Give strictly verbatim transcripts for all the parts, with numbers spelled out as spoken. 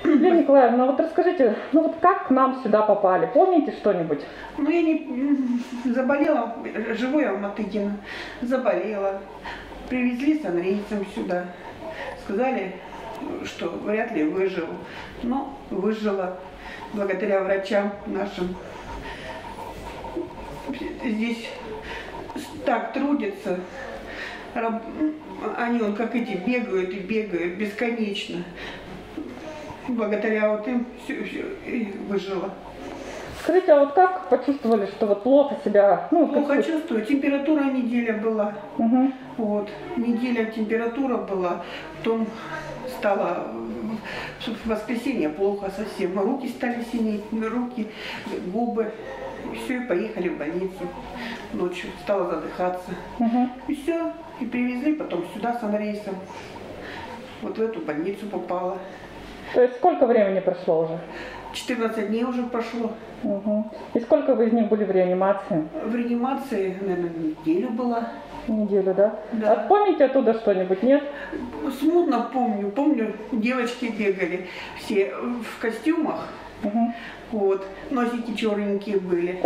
Лилия Николаевна, ну вот расскажите, ну вот как к нам сюда попали? Помните что-нибудь? Ну я не заболела, живу я в Матыгино, заболела. Привезли санрейсом сюда. Сказали, что вряд ли выживу. Но выжила благодаря врачам нашим. Здесь так трудятся. Они вот как эти бегают и бегают бесконечно. Благодаря вот им все, все и выжила. Скажите, а вот как почувствовали, что вот плохо себя... Ну, Плохо как... чувствую. Температура неделя была. Угу. Вот. Неделя температура была. Потом стало в воскресенье плохо совсем. Руки стали синеть, руки, губы. И все, и поехали в больницу. Ночью стала задыхаться. Угу. И все. И привезли потом сюда санрейсом. Вот в эту больницу попала. То есть сколько времени прошло уже? четырнадцать дней уже прошло. Угу. И сколько вы из них были в реанимации? В реанимации, наверное, неделю была. Неделю, да? Да. А помните оттуда что-нибудь, нет? Смутно помню. Помню, девочки бегали все в костюмах. Угу. Вот. Носики черненькие были.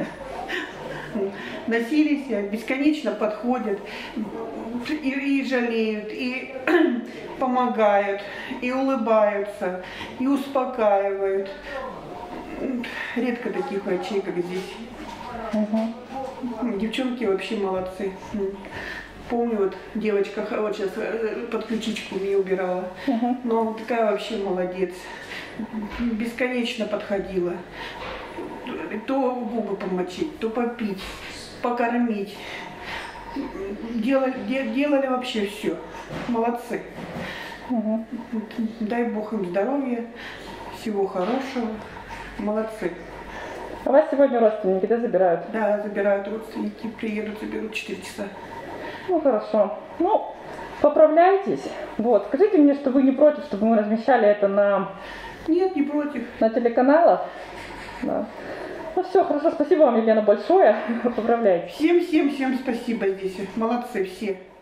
Носились, бесконечно подходят и, и жалеют, и помогают, и улыбаются, и успокаивают. Редко таких врачей, как здесь. Угу. Девчонки вообще молодцы. Помню, вот девочка вот сейчас под ключичку мне убирала, угу. Но такая вообще молодец. Бесконечно подходила. То губы помочить, то попить, покормить. Делали, де, делали вообще все. Молодцы. Угу. Дай Бог им здоровья, всего хорошего. Молодцы. А вас сегодня родственники, да, забирают? Да, забирают родственники, приедут, заберут четыре часа. Ну, хорошо. Ну, поправляйтесь. Вот, скажите мне, что вы не против, чтобы мы размещали это на... Нет, не против. На телеканалах? Да. Ну все, хорошо, спасибо вам, Елена, большое. Поправляйтесь. Всем, всем, всем спасибо здесь. Молодцы все.